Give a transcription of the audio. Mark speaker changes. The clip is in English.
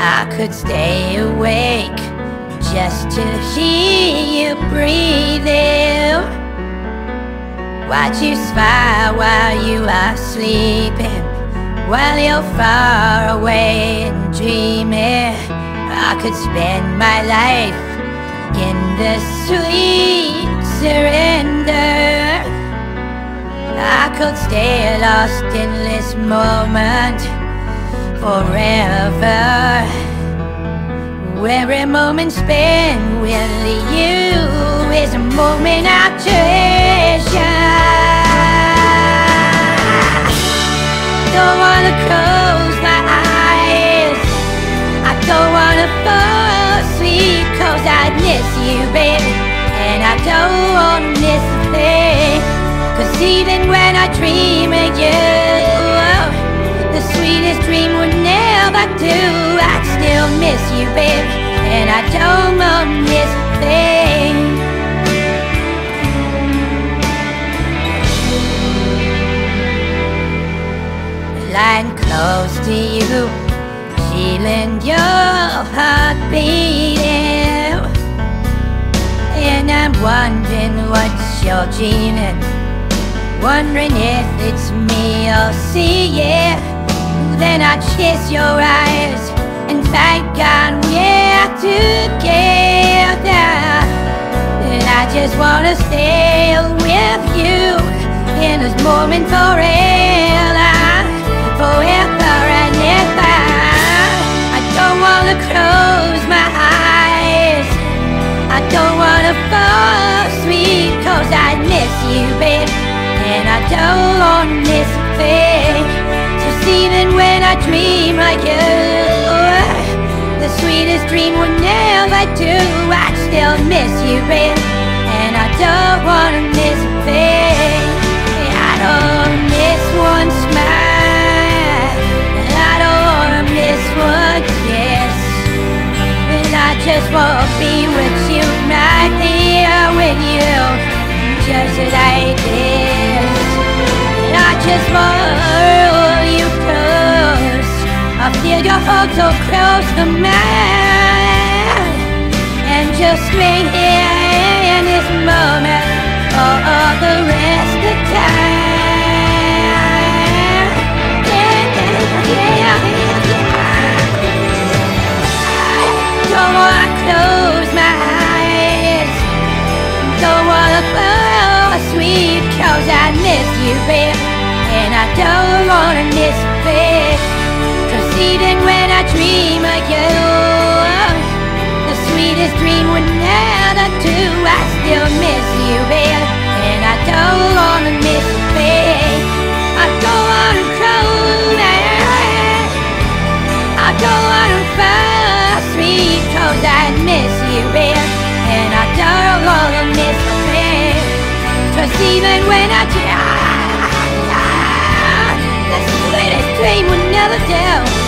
Speaker 1: I could stay awake just to hear you breathing. Watch you smile while you are sleeping, while you're far away and dreaming. I could spend my life in the sweet surrender. I could stay lost in this moment forever. Every moment spent with you is a moment I treasure. Don't wanna close my eyes, I don't wanna fall asleep, 'cause I miss you, baby, and I don't wanna miss a thing. 'Cause even when I dream of you, the sweetest dream would never do. I'd still miss you, baby, and I don't wanna miss a thing. Lying close to you, feeling your heart beating, and I'm wondering what you're dreaming, wondering if it's me you'll see, yeah. Then I kiss your eyes and thank God we're together. And I just wanna stay with you in this moment forever, forever and ever. I don't wanna close my eyes, I don't wanna fall asleep, 'cause I miss you, baby, and I don't wanna miss a thing. Just even when I dream of you, the sweetest dream would never do. I'd still miss you, baby, and I don't wanna miss a thing. I don't miss one smile, and I don't wanna miss one kiss, and I just wanna be with you right here with you, just like this. And I just wanna hold you close, I feel your heart so close to mine, and just stay here in this moment for all the rest of time. Don't wanna close my eyes, don't wanna fall asleep, 'cause I miss you, baby, and I don't wanna miss a thing. 'Cause even when I dream of you, the sweetest dream would never do. I still miss you, baby, and I don't wanna miss a thing. I don't wanna close my eyes, I don't wanna fall asleep, 'cause I miss you, baby, and I don't wanna miss a thing. 'Cause even when I dream, the sweetest dream would never do.